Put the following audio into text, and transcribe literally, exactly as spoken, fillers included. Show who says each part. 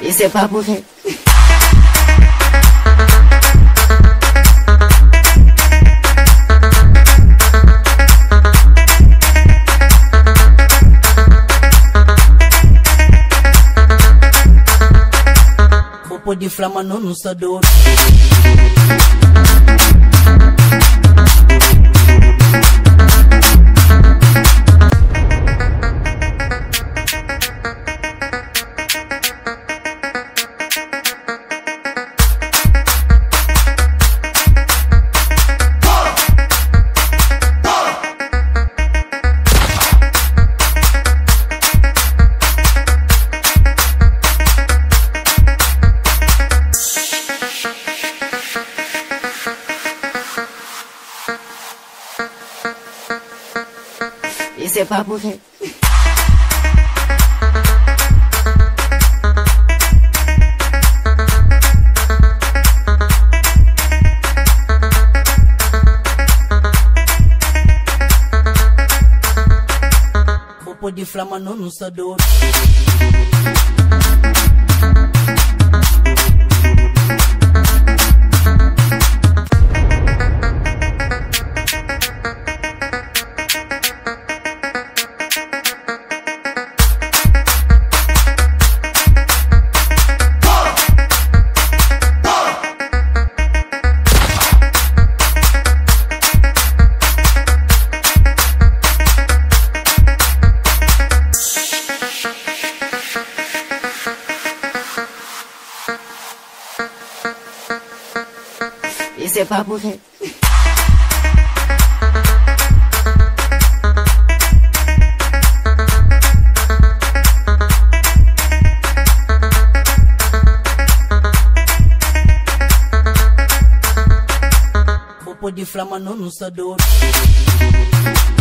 Speaker 1: Et c'est pas vrai.
Speaker 2: Popo di flama non non sta dor.
Speaker 1: Et c'est pas vrai.
Speaker 2: Popo di flama non non sta dor.
Speaker 1: Et c'est pas vrai.
Speaker 2: Popo di flama non non sta dor.